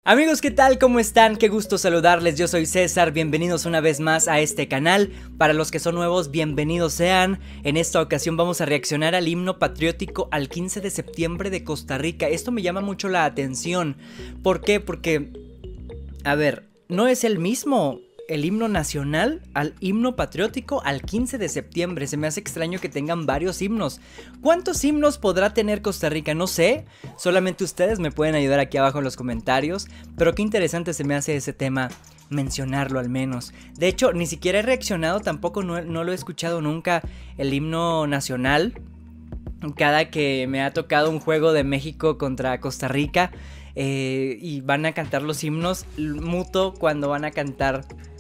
Amigos, ¿qué tal? ¿Cómo están? Qué gusto saludarles, yo soy César, bienvenidos una vez más a este canal. Para los que son nuevos, bienvenidos sean. En esta ocasión vamos a reaccionar al himno patriótico al 15 de septiembre de Costa Rica. Esto me llama mucho la atención. ¿Por qué? Porque, a ver, no es el mismo el himno nacional al himno patriótico al 15 de septiembre. Se me hace extraño que tengan varios himnos. ¿Cuántos himnos podrá tener Costa Rica? No sé, solamente ustedes me pueden ayudar aquí abajo en los comentarios. Pero qué interesante se me hace ese tema, mencionarlo al menos. De hecho, ni siquiera he reaccionado, tampoco no lo he escuchado nunca, el himno nacional. Cada que me ha tocado un juego de México contra Costa Rica y van a cantar los himnos, muto cuando van a cantar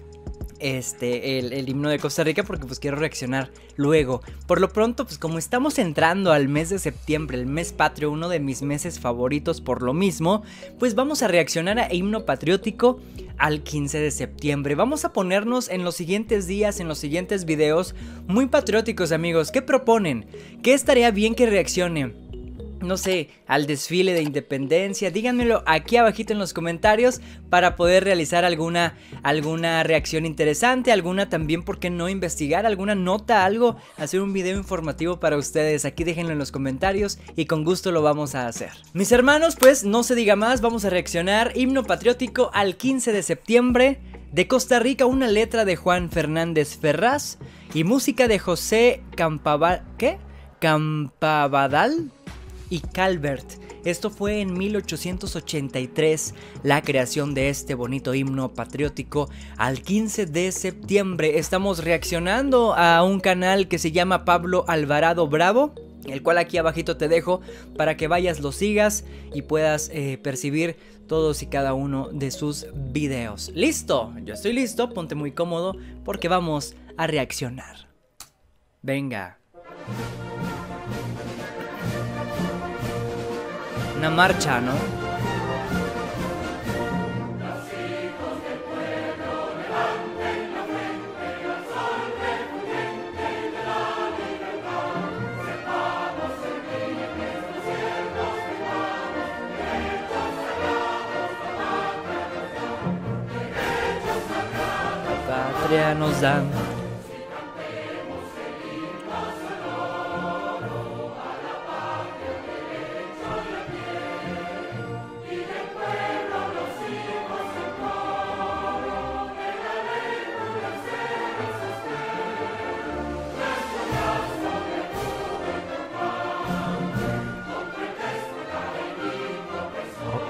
el himno de Costa Rica, porque pues quiero reaccionar luego. Por lo pronto, pues como estamos entrando al mes de septiembre, el mes patrio, uno de mis meses favoritos por lo mismo, pues vamos a reaccionar a himno patriótico al 15 de septiembre. Vamos a ponernos en los siguientes días, en los siguientes videos muy patrióticos, amigos. ¿Qué proponen? ¿Qué estaría bien que reaccione? No sé, al desfile de independencia. Díganmelo aquí abajito en los comentarios para poder realizar alguna reacción interesante, alguna también, ¿por qué no investigar? Alguna nota, algo, hacer un video informativo para ustedes. Aquí déjenlo en los comentarios y con gusto lo vamos a hacer. Mis hermanos, pues no se diga más, vamos a reaccionar himno patriótico al 15 de septiembre de Costa Rica, una letra de Juan Fernández Ferraz y música de José Campabadal y Calvert. Esto fue en 1883, la creación de este bonito himno patriótico al 15 de septiembre. Estamos reaccionando a un canal que se llama Pablo Alvarado Bravo, el cual aquí abajito te dejo para que vayas, lo sigas y puedas percibir todos y cada uno de sus videos. ¿Listo? Yo estoy listo, ponte muy cómodo porque vamos a reaccionar. Venga. Una marcha, ¿no? La patria nos dan. Ok.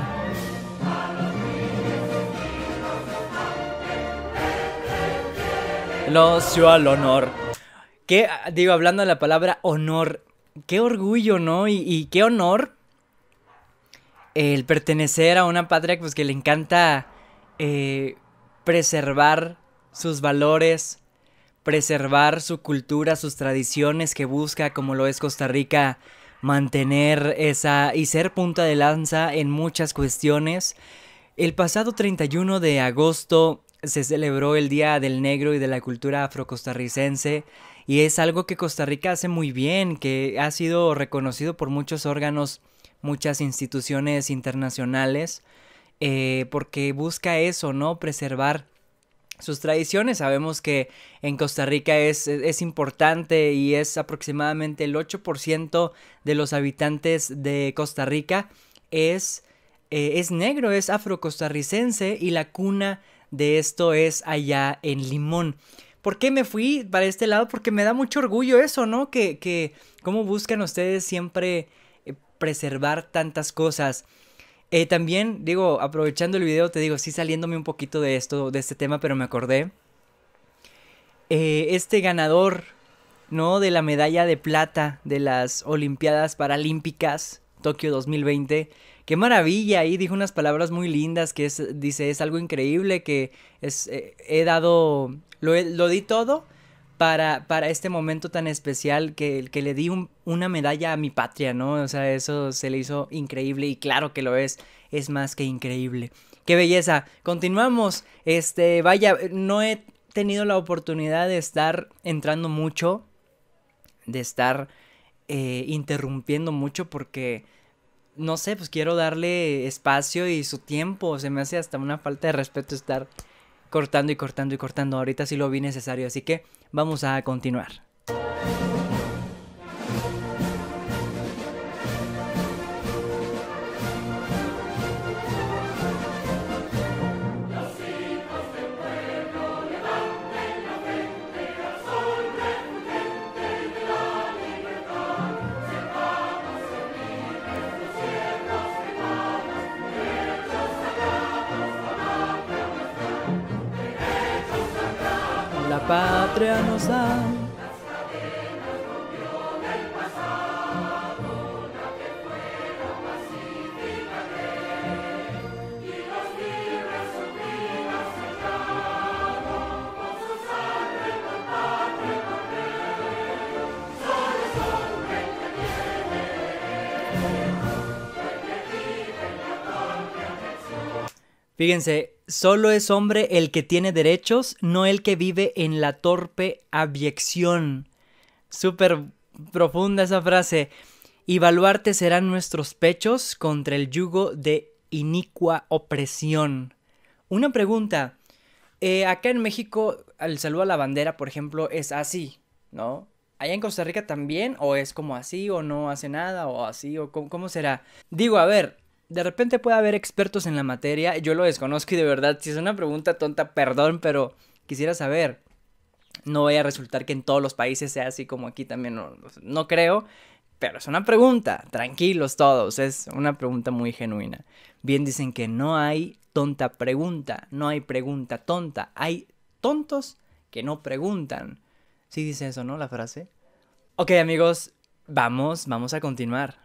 El ocio al honor. ¿Qué? Digo, hablando de la palabra honor. Qué orgullo, ¿no? Y qué honor el pertenecer a una patria pues, que le encanta preservar sus valores, preservar su cultura, sus tradiciones, que busca, como lo es Costa Rica, mantener esa y ser punta de lanza en muchas cuestiones. El pasado 31 de agosto se celebró el Día del Negro y de la Cultura Afrocostarricense y es algo que Costa Rica hace muy bien, que ha sido reconocido por muchos órganos, muchas instituciones internacionales, porque busca eso, ¿no? Preservar sus tradiciones. Sabemos que en Costa Rica es importante y es aproximadamente el 8% de los habitantes de Costa Rica es negro, es afrocostarricense y la cuna de esto es allá en Limón. ¿Por qué me fui para este lado? Porque me da mucho orgullo eso, ¿no? Que cómo buscan ustedes siempre preservar tantas cosas. También, digo, aprovechando el video, te digo, sí saliéndome un poquito de esto, de este tema, pero me acordé. Este ganador, ¿no? De la medalla de plata de las Olimpiadas Paralímpicas Tokio 2020. Qué maravilla, ahí dijo unas palabras muy lindas que dice, es algo increíble, que lo di todo para este momento tan especial que le di una medalla a mi patria, ¿no? O sea, eso se le hizo increíble y claro que lo es más que increíble. ¡Qué belleza! Continuamos, vaya, no he tenido la oportunidad de estar entrando mucho, de estar interrumpiendo mucho porque no sé, pues quiero darle espacio y su tiempo. Se me hace hasta una falta de respeto estar cortando y cortando y cortando. Ahorita sí lo vi necesario, así que vamos a continuar. La patria nos da. Fíjense, solo es hombre el que tiene derechos, no el que vive en la torpe abyección. Súper profunda esa frase. Y baluarte serán nuestros pechos contra el yugo de inicua opresión. Una pregunta. Acá en México, el saludo a la bandera, por ejemplo, es así, ¿no? ¿Allá en Costa Rica también? ¿O es como así o no hace nada? ¿O así? ¿O cómo será? Digo, a ver, de repente puede haber expertos en la materia. Yo lo desconozco y de verdad, si es una pregunta tonta, perdón, pero quisiera saber. No vaya a resultar que en todos los países sea así como aquí también. No creo, pero es una pregunta. Tranquilos todos, es una pregunta muy genuina. Bien dicen que no hay tonta pregunta, no hay pregunta tonta. Hay tontos que no preguntan. Sí dice eso, ¿no? La frase. Ok, amigos, vamos a continuar.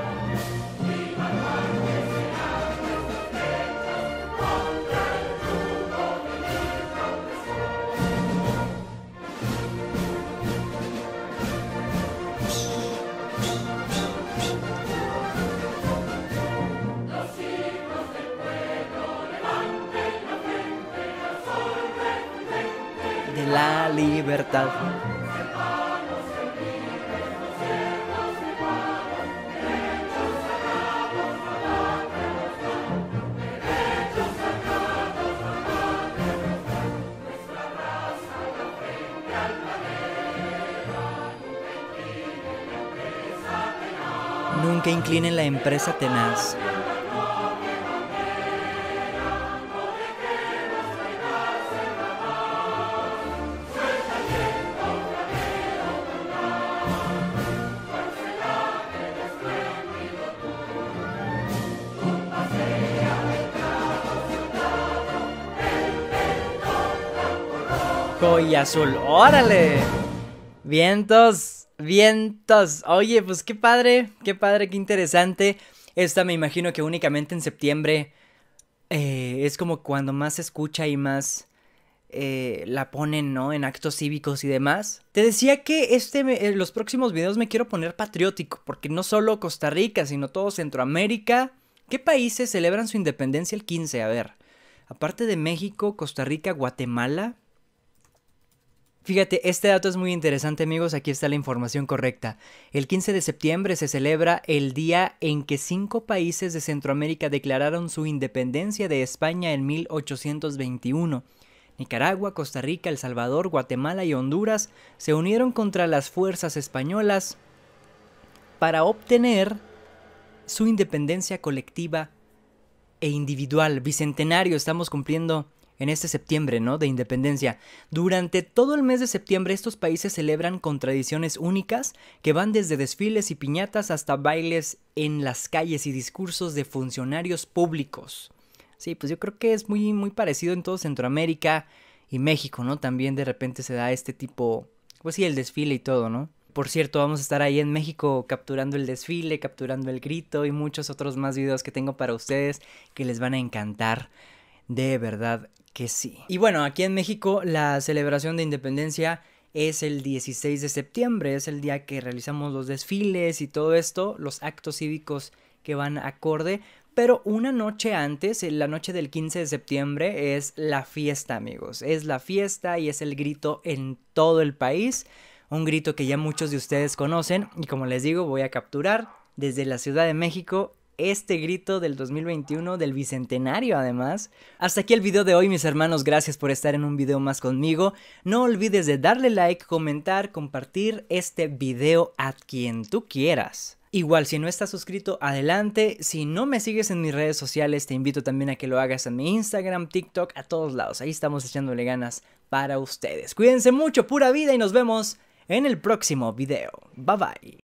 De la libertad. Nunca inclinen la empresa tenaz. Y azul, órale. Vientos, vientos. Oye, pues qué padre, qué interesante. Esta me imagino que únicamente en septiembre es como cuando más se escucha y más la ponen, ¿no? En actos cívicos y demás. Te decía que los próximos videos me quiero poner patriótico, porque no solo Costa Rica, sino todo Centroamérica. ¿Qué países celebran su independencia el 15? A ver, aparte de México, Costa Rica, Guatemala. Fíjate, este dato es muy interesante, amigos, aquí está la información correcta. El 15 de septiembre se celebra el día en que 5 países de Centroamérica declararon su independencia de España en 1821. Nicaragua, Costa Rica, El Salvador, Guatemala y Honduras se unieron contra las fuerzas españolas para obtener su independencia colectiva e individual. Bicentenario, estamos cumpliendo en este septiembre, ¿no? De independencia. Durante todo el mes de septiembre estos países celebran con tradiciones únicas que van desde desfiles y piñatas hasta bailes en las calles y discursos de funcionarios públicos. Sí, pues yo creo que es muy parecido en todo Centroamérica y México, ¿no? También de repente se da este tipo, pues sí, el desfile y todo, ¿no? Por cierto, vamos a estar ahí en México capturando el desfile, capturando el grito y muchos otros más videos que tengo para ustedes que les van a encantar. De verdad que sí. Y bueno, aquí en México la celebración de independencia es el 16 de septiembre. Es el día que realizamos los desfiles y todo esto, los actos cívicos que van acorde. Pero una noche antes, la noche del 15 de septiembre, es la fiesta, amigos. Es la fiesta y es el grito en todo el país. Un grito que ya muchos de ustedes conocen. Y como les digo, voy a capturar desde la Ciudad de México este grito del 2021, del bicentenario además. Hasta aquí el video de hoy, mis hermanos, gracias por estar en un video más conmigo. No olvides de darle like, comentar, compartir este video a quien tú quieras. Igual, si no estás suscrito, adelante. Si no me sigues en mis redes sociales, te invito también a que lo hagas en mi Instagram, TikTok, a todos lados. Ahí estamos echándole ganas para ustedes. Cuídense mucho, pura vida, y nos vemos en el próximo video. Bye bye.